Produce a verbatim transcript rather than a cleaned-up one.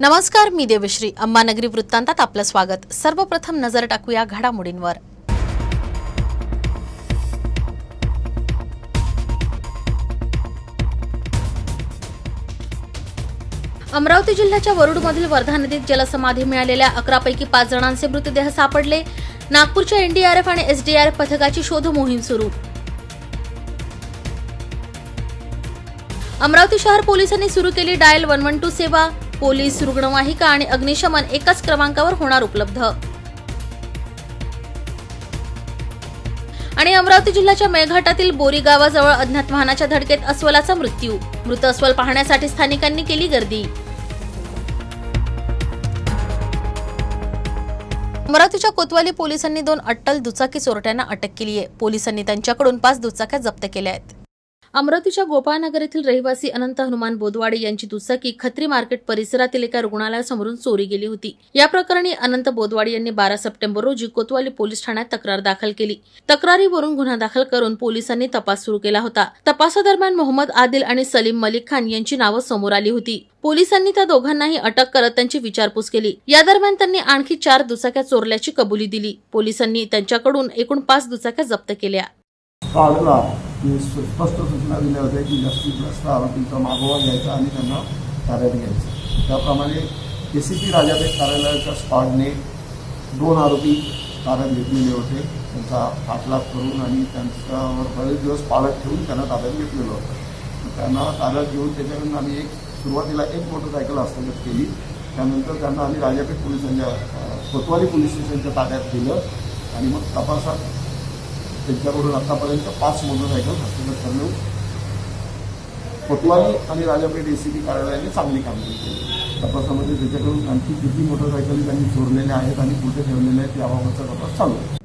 नमस्कार, मी देवश्री. अंबानगरी वृत्तांतात आपलं स्वागत. सर्वप्रथम नजर टाकूया घडामोडींवर. अमरावती जिल्ह्याच्या वरुडमधील वर्धा नदीत जलसमाधी मिळालेल्या अकरा पैकी पाच जणांचे मृतदेह सापडले. नागपूरच्या एनडीआरएफ आणि एसडीआरएफ पथकाची शोध मोहीम सुरू. अमरावती शहर पोलिसांनी सुरू केली डायल वन वन टू सेवा. पोलीस, रुग्णवाहिका आणि अग्निशमन एकाच क्रमांकावर होणार उपलब्ध. आणि अमरावती जिल्ह्याच्या मेळघाटातील बोरी गावाजवळ अज्ञात वाहनाच्या धडकेत अस्वलाचा मृत्यू. मृत अस्वल पाहण्यासाठी स्थानिकांनी केली गर्दी. अमरावतीच्या कोतवाली पोलिसांनी दोन अट्टल दुचाकी चोरट्यांना अटक केली आहे. पोलिसांनी त्यांच्याकडून पाच दुचाक्या जप्त केल्या आहेत. अमरावतीच्या गोपाळनगर येथील रहिवासी अनंत हनुमान बोदवाडे यांची दुचाकी खत्री मार्केट परिसरातील एका रुग्णालयासमोरून चोरी गेली होती. या प्रकरणी अनंत बोदवाडे यांनी बारा सप्टेंबर रोजी कोतवाली पोलीस ठाण्यात तक्रार दाखल केली. तक्रारीवरून गुन्हा दाखल करून पोलिसांनी तपास सुरू केला होता. तपासादरम्यान मोहम्मद आदिल आणि सलीम मलिक खान यांची नावं समोर आली होती. पोलिसांनी त्या दोघांनाही अटक करत त्यांची विचारपूस केली. या दरम्यान त्यांनी आणखी चार दुचाक्या चोरल्याची कबुली दिली. पोलिसांनी त्यांच्याकडून एकूण पाच दुचाक्या जप्त केल्या. स्पष्ट सूचना दिल्या होत्या की जास्तीत जास्त आरोपींचा मागोवा घ्यायचा आणि त्यांना ताब्यात घ्यायचं. त्याप्रमाणे एसीपी राजापेठ कार्यालयाच्या स्क्वॉडने दोन आरोपी ताब्यात घेतलेले होते. त्यांचा पाठलाग करून आणि त्यांच्यावर बरेच दिवस पाळत ठेवून त्यांना ताब्यात घेतलेलं होतं. त्यांना ताब्यात घेऊन त्याच्याकडून आम्ही एक सुरुवातीला एक मोटरसायकल हस्तगत केली. त्यानंतर त्यांना आम्ही राजापेठ पोलिसांच्या कोतवाली पोलीस स्टेशनच्या ताब्यात दिलं आणि मग तपासात त्यांच्याकडून आतापर्यंत पाच मोटरसायकल हस्तगत करून कोतवाली आणि राजापेठ एसीबी कार्यालयाने चांगली कामगिरी केली. तपासामध्ये त्याच्याकडून आणखी किती मोटरसायकली त्यांनी चोरलेल्या आहेत आणि कुठे ठेवलेल्या आहेत याबाबतचा तपास चालू आहे.